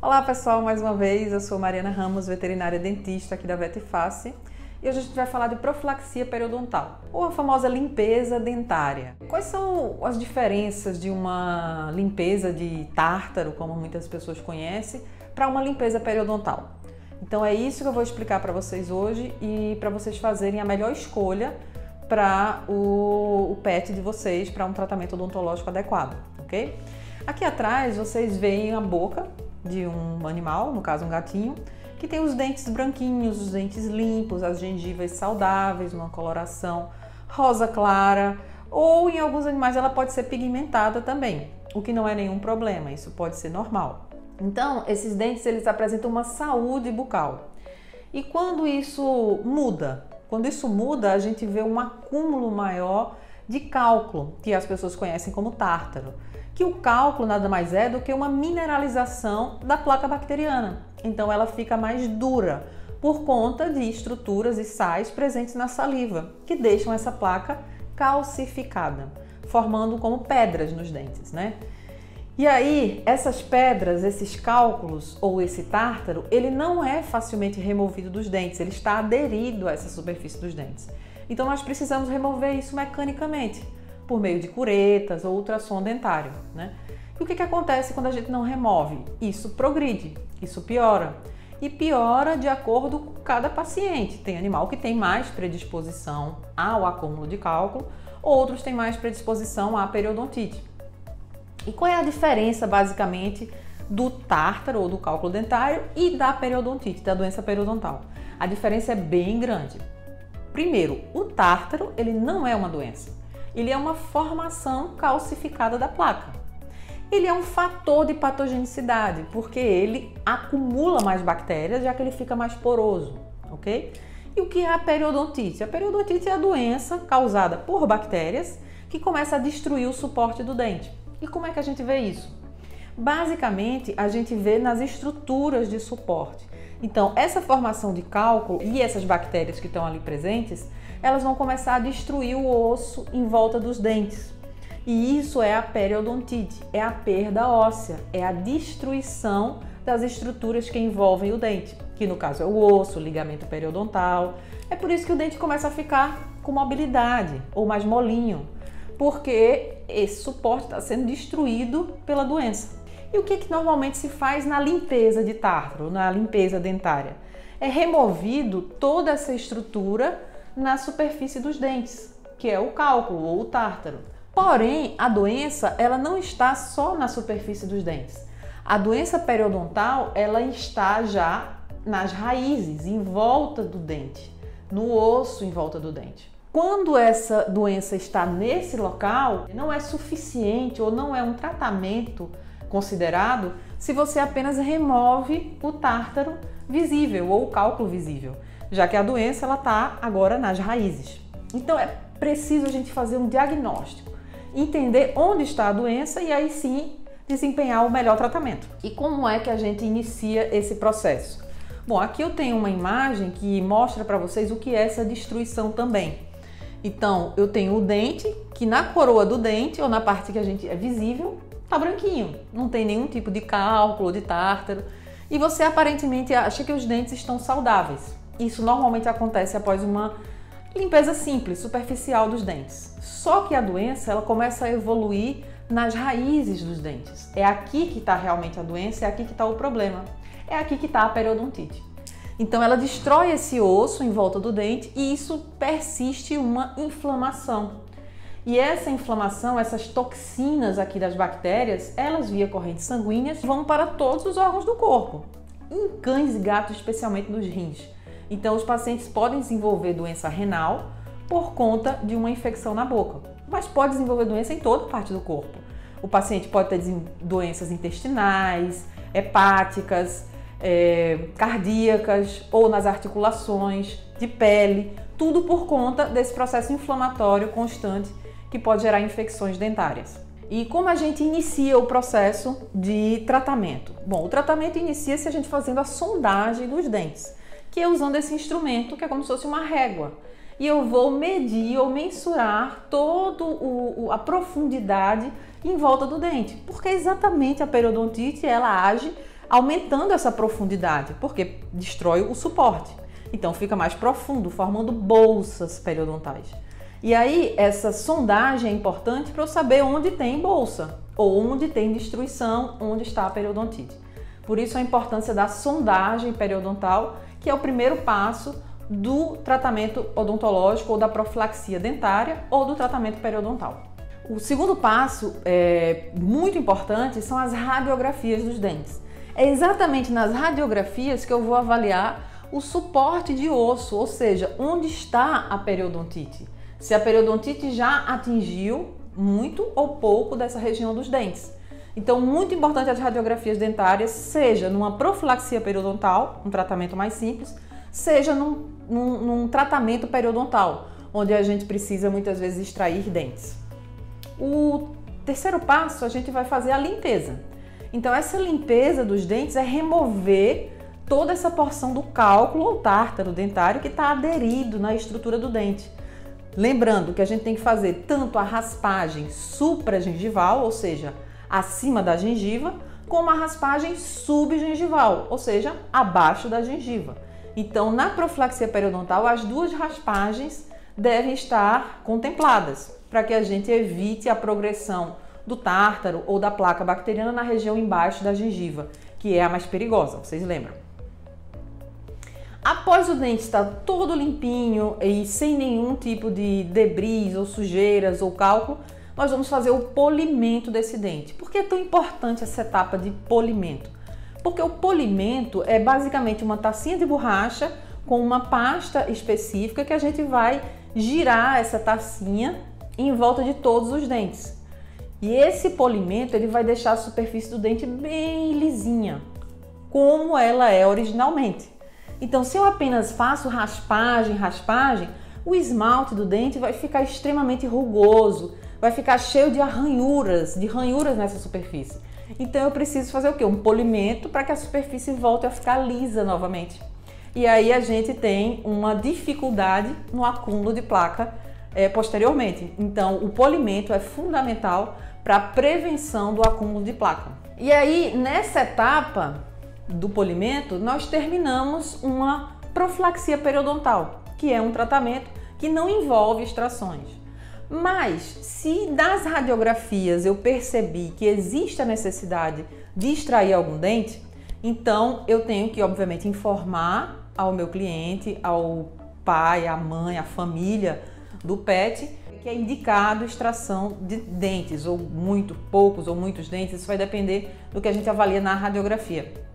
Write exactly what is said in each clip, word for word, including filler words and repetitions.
Olá pessoal, mais uma vez, eu sou Mariana Ramos, veterinária dentista aqui da VetFace, e hoje a gente vai falar de profilaxia periodontal, ou a famosa limpeza dentária. Quais são as diferenças de uma limpeza de tártaro, como muitas pessoas conhecem, para uma limpeza periodontal? Então é isso que eu vou explicar para vocês hoje e para vocês fazerem a melhor escolha para o, o pet de vocês, para um tratamento odontológico adequado, ok? Aqui atrás vocês veem a boca de um animal, no caso um gatinho, que tem os dentes branquinhos, os dentes limpos, as gengivas saudáveis, uma coloração rosa clara, ou em alguns animais ela pode ser pigmentada também, o que não é nenhum problema, isso pode ser normal. Então, esses dentes eles apresentam uma saúde bucal. E quando isso muda, quando isso muda, a gente vê um acúmulo maior de cálculo, que as pessoas conhecem como tártaro. Que o cálculo nada mais é do que uma mineralização da placa bacteriana. Então ela fica mais dura por conta de estruturas e sais presentes na saliva, que deixam essa placa calcificada, formando como pedras nos dentes, né? E aí, essas pedras, esses cálculos ou esse tártaro, ele não é facilmente removido dos dentes, ele está aderido a essa superfície dos dentes. Então nós precisamos remover isso mecanicamente, por meio de curetas ou ultrassom dentário, né? E o que que acontece quando a gente não remove? Isso progride, isso piora. E piora de acordo com cada paciente. Tem animal que tem mais predisposição ao acúmulo de cálculo, outros têm mais predisposição à periodontite. E qual é a diferença, basicamente, do tártaro ou do cálculo dentário e da periodontite, da doença periodontal? A diferença é bem grande. Primeiro, o tártaro, ele não é uma doença. Ele é uma formação calcificada da placa. Ele é um fator de patogenicidade, porque ele acumula mais bactérias, já que ele fica mais poroso, ok? E o que é a periodontite? A periodontite é a doença causada por bactérias que começa a destruir o suporte do dente. E como é que a gente vê isso? Basicamente, a gente vê nas estruturas de suporte. Então, essa formação de cálculo e essas bactérias que estão ali presentes, elas vão começar a destruir o osso em volta dos dentes. E isso é a periodontite, é a perda óssea, é a destruição das estruturas que envolvem o dente, que no caso é o osso, o ligamento periodontal. É por isso que o dente começa a ficar com mobilidade ou mais molinho, porque esse suporte está sendo destruído pela doença. E o que, que normalmente se faz na limpeza de tártaro, na limpeza dentária? É removido toda essa estrutura na superfície dos dentes, que é o cálculo ou o tártaro. Porém, a doença ela não está só na superfície dos dentes. A doença periodontal ela está já nas raízes, em volta do dente, no osso em volta do dente. Quando essa doença está nesse local, não é suficiente ou não é um tratamento considerado se você apenas remove o tártaro visível ou o cálculo visível, já que a doença ela está agora nas raízes. Então é preciso a gente fazer um diagnóstico, entender onde está a doença e aí sim desempenhar o melhor tratamento. E como é que a gente inicia esse processo? Bom, aqui eu tenho uma imagem que mostra para vocês o que é essa destruição também. Então eu tenho o dente, que na coroa do dente ou na parte que a gente é visível, tá branquinho, não tem nenhum tipo de cálculo, de tártaro, e você aparentemente acha que os dentes estão saudáveis. Isso normalmente acontece após uma limpeza simples, superficial dos dentes. Só que a doença ela começa a evoluir nas raízes dos dentes. É aqui que está realmente a doença, é aqui que está o problema. É aqui que está a periodontite. Então ela destrói esse osso em volta do dente e isso persiste uma inflamação. E essa inflamação, essas toxinas aqui das bactérias, elas via correntes sanguíneas vão para todos os órgãos do corpo, em cães e gatos, especialmente nos rins. Então os pacientes podem desenvolver doença renal por conta de uma infecção na boca, mas pode desenvolver doença em toda parte do corpo. O paciente pode ter doenças intestinais, hepáticas, é, cardíacas ou nas articulações, de pele, tudo por conta desse processo inflamatório constante que pode gerar infecções dentárias. E como a gente inicia o processo de tratamento? Bom, o tratamento inicia-se a gente fazendo a sondagem dos dentes, que é usando esse instrumento que é como se fosse uma régua. E eu vou medir ou mensurar toda a profundidade em volta do dente, porque exatamente a periodontite ela age aumentando essa profundidade, porque destrói o suporte. Então fica mais profundo, formando bolsas periodontais. E aí essa sondagem é importante para eu saber onde tem bolsa, ou onde tem destruição, onde está a periodontite. Por isso a importância da sondagem periodontal, que é o primeiro passo do tratamento odontológico ou da profilaxia dentária ou do tratamento periodontal. O segundo passo, é, muito importante, são as radiografias dos dentes. É exatamente nas radiografias que eu vou avaliar o suporte de osso, ou seja, onde está a periodontite. Se a periodontite já atingiu muito ou pouco dessa região dos dentes. Então, muito importante as radiografias dentárias, seja numa profilaxia periodontal, um tratamento mais simples, seja num, num, num tratamento periodontal, onde a gente precisa muitas vezes extrair dentes. O terceiro passo, a gente vai fazer a limpeza. Então, essa limpeza dos dentes é remover toda essa porção do cálculo ou tártaro dentário que está aderido na estrutura do dente. Lembrando que a gente tem que fazer tanto a raspagem supragengival, ou seja, acima da gengiva, como a raspagem subgengival, ou seja, abaixo da gengiva. Então, na profilaxia periodontal, as duas raspagens devem estar contempladas, para que a gente evite a progressão do tártaro ou da placa bacteriana na região embaixo da gengiva, que é a mais perigosa, vocês lembram? Após o dente estar todo limpinho e sem nenhum tipo de debris ou sujeiras ou cálculo, nós vamos fazer o polimento desse dente. Por que é tão importante essa etapa de polimento? Porque o polimento é basicamente uma tacinha de borracha com uma pasta específica que a gente vai girar essa tacinha em volta de todos os dentes. E esse polimento ele vai deixar a superfície do dente bem lisinha, como ela é originalmente. Então, se eu apenas faço raspagem, raspagem, o esmalte do dente vai ficar extremamente rugoso, vai ficar cheio de arranhuras, de ranhuras nessa superfície. Então, eu preciso fazer o quê? Um polimento para que a superfície volte a ficar lisa novamente. E aí a gente tem uma dificuldade no acúmulo de placa é, posteriormente. Então, o polimento é fundamental para a prevenção do acúmulo de placa. E aí, nessa etapa do polimento, nós terminamos uma profilaxia periodontal, que é um tratamento que não envolve extrações. Mas, se das radiografias eu percebi que existe a necessidade de extrair algum dente, então eu tenho que, obviamente, informar ao meu cliente, ao pai, à mãe, à família do pet, que é indicado extração de dentes, ou muito poucos ou muitos dentes, isso vai depender do que a gente avalia na radiografia.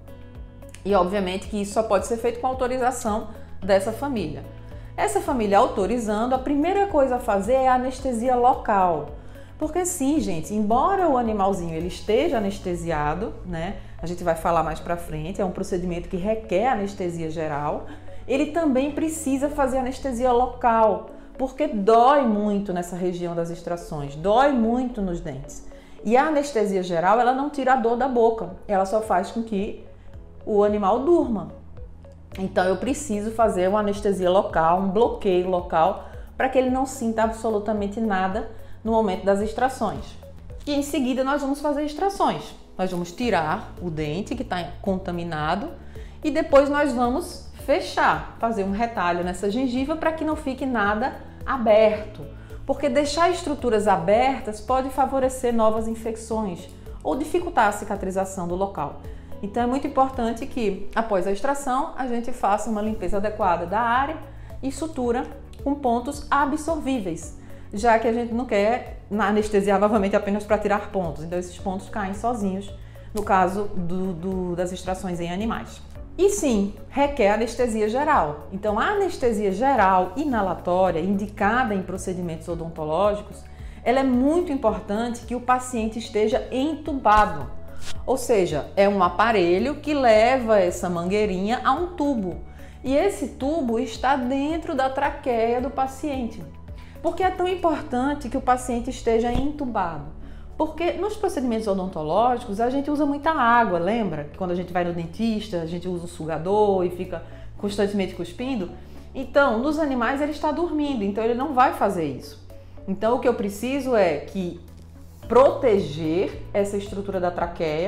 E obviamente que isso só pode ser feito com autorização dessa família. Essa família autorizando, a primeira coisa a fazer é a anestesia local. Porque sim, gente, embora o animalzinho ele esteja anestesiado, né? A gente vai falar mais pra frente, é um procedimento que requer anestesia geral, ele também precisa fazer anestesia local, porque dói muito nessa região das extrações, dói muito nos dentes. E a anestesia geral, ela não tira a dor da boca, ela só faz com que o animal durma. Então eu preciso fazer uma anestesia local, um bloqueio local, para que ele não sinta absolutamente nada no momento das extrações. E em seguida nós vamos fazer extrações. Nós vamos tirar o dente que está contaminado e depois nós vamos fechar, fazer um retalho nessa gengiva para que não fique nada aberto. Porque deixar estruturas abertas pode favorecer novas infecções ou dificultar a cicatrização do local. Então é muito importante que, após a extração, a gente faça uma limpeza adequada da área e sutura com pontos absorvíveis, já que a gente não quer anestesiar novamente apenas para tirar pontos. Então esses pontos caem sozinhos, no caso do, do, das extrações em animais. E sim, requer anestesia geral. Então a anestesia geral inalatória, indicada em procedimentos odontológicos, ela é muito importante que o paciente esteja entubado. Ou seja, é um aparelho que leva essa mangueirinha a um tubo. E esse tubo está dentro da traqueia do paciente. Por que é tão importante que o paciente esteja entubado? Porque nos procedimentos odontológicos a gente usa muita água, lembra? Que quando a gente vai no dentista, a gente usa o sugador e fica constantemente cuspindo. Então, nos animais ele está dormindo, então ele não vai fazer isso. Então o que eu preciso é que proteger essa estrutura da traqueia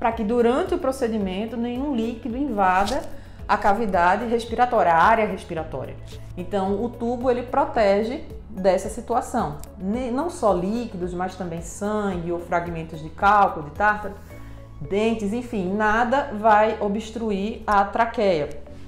para que durante o procedimento nenhum líquido invada a cavidade respiratória, a área respiratória. Então o tubo ele protege dessa situação, não só líquidos, mas também sangue ou fragmentos de cálculo, de tártaro, dentes, enfim, nada vai obstruir a traqueia.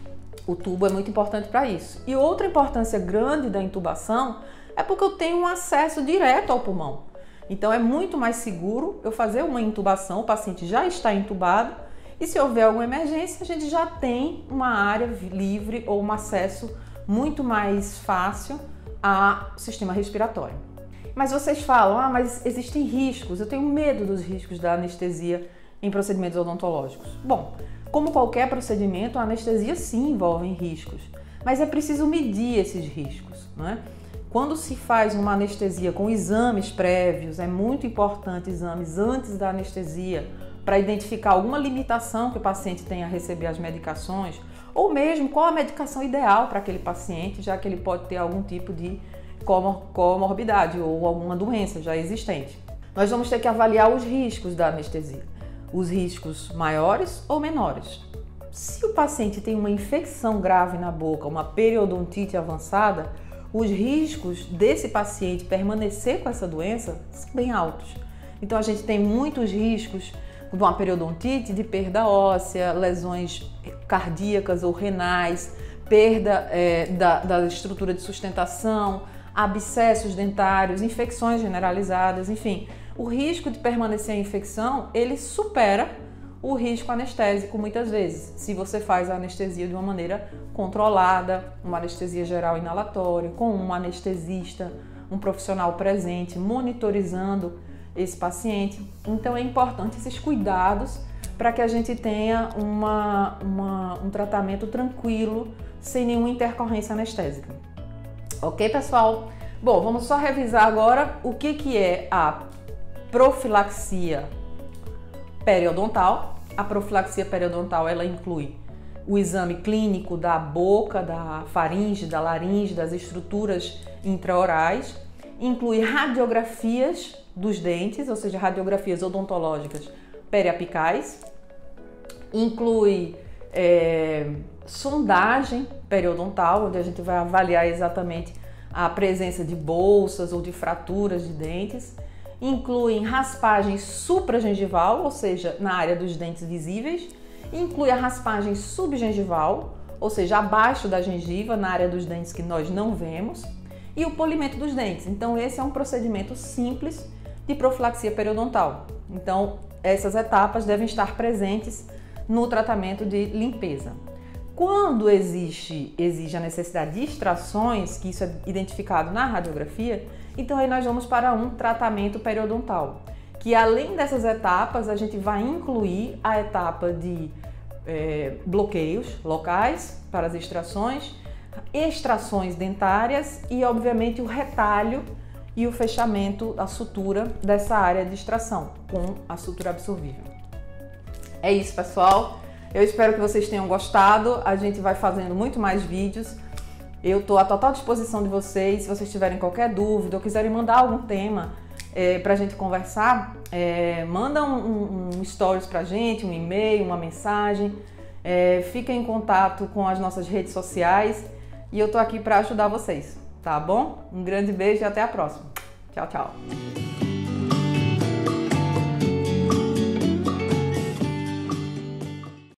O tubo é muito importante para isso. E outra importância grande da intubação é porque eu tenho um acesso direto ao pulmão. Então é muito mais seguro eu fazer uma intubação, o paciente já está intubado e se houver alguma emergência a gente já tem uma área livre ou um acesso muito mais fácil ao sistema respiratório. Mas vocês falam, ah, mas existem riscos, eu tenho medo dos riscos da anestesia em procedimentos odontológicos. Bom, como qualquer procedimento, a anestesia sim envolve riscos, mas é preciso medir esses riscos, não é? Quando se faz uma anestesia com exames prévios, é muito importante exames antes da anestesia para identificar alguma limitação que o paciente tenha a receber as medicações ou mesmo qual a medicação ideal para aquele paciente, já que ele pode ter algum tipo de comor- comorbidade ou alguma doença já existente. Nós vamos ter que avaliar os riscos da anestesia, os riscos maiores ou menores. Se o paciente tem uma infecção grave na boca, uma periodontite avançada, os riscos desse paciente permanecer com essa doença são bem altos. Então a gente tem muitos riscos de uma periodontite, de perda óssea, lesões cardíacas ou renais, perda é, da, da estrutura de sustentação, abscessos dentários, infecções generalizadas, enfim. O risco de permanecer a infecção, ele supera o risco anestésico muitas vezes, se você faz a anestesia de uma maneira controlada, uma anestesia geral inalatória, com um anestesista, um profissional presente, monitorizando esse paciente. Então é importante esses cuidados para que a gente tenha uma, uma, um tratamento tranquilo, sem nenhuma intercorrência anestésica. Ok, pessoal? Bom, vamos só revisar agora o que, que é a profilaxia periodontal. A profilaxia periodontal, ela inclui o exame clínico da boca, da faringe, da laringe, das estruturas intraorais, inclui radiografias dos dentes, ou seja, radiografias odontológicas periapicais, inclui é, sondagem periodontal, onde a gente vai avaliar exatamente a presença de bolsas ou de fraturas de dentes, inclui raspagem supragengival, ou seja, na área dos dentes visíveis, inclui a raspagem subgengival, ou seja, abaixo da gengiva, na área dos dentes que nós não vemos, e o polimento dos dentes. Então esse é um procedimento simples de profilaxia periodontal. Então essas etapas devem estar presentes no tratamento de limpeza. Quando existe, exige a necessidade de extrações, que isso é identificado na radiografia, então aí nós vamos para um tratamento periodontal, que além dessas etapas a gente vai incluir a etapa de é, bloqueios locais para as extrações, extrações dentárias e obviamente o retalho e o fechamento, a sutura dessa área de extração com a sutura absorvível. É isso, pessoal. Eu espero que vocês tenham gostado. A gente vai fazendo muito mais vídeos. Eu estou à total disposição de vocês. Se vocês tiverem qualquer dúvida ou quiserem mandar algum tema é, para a gente conversar, é, manda um, um, um stories para a gente, um e-mail, uma mensagem. É, fiquem em contato com as nossas redes sociais e eu estou aqui para ajudar vocês, tá bom? Um grande beijo e até a próxima. Tchau, tchau.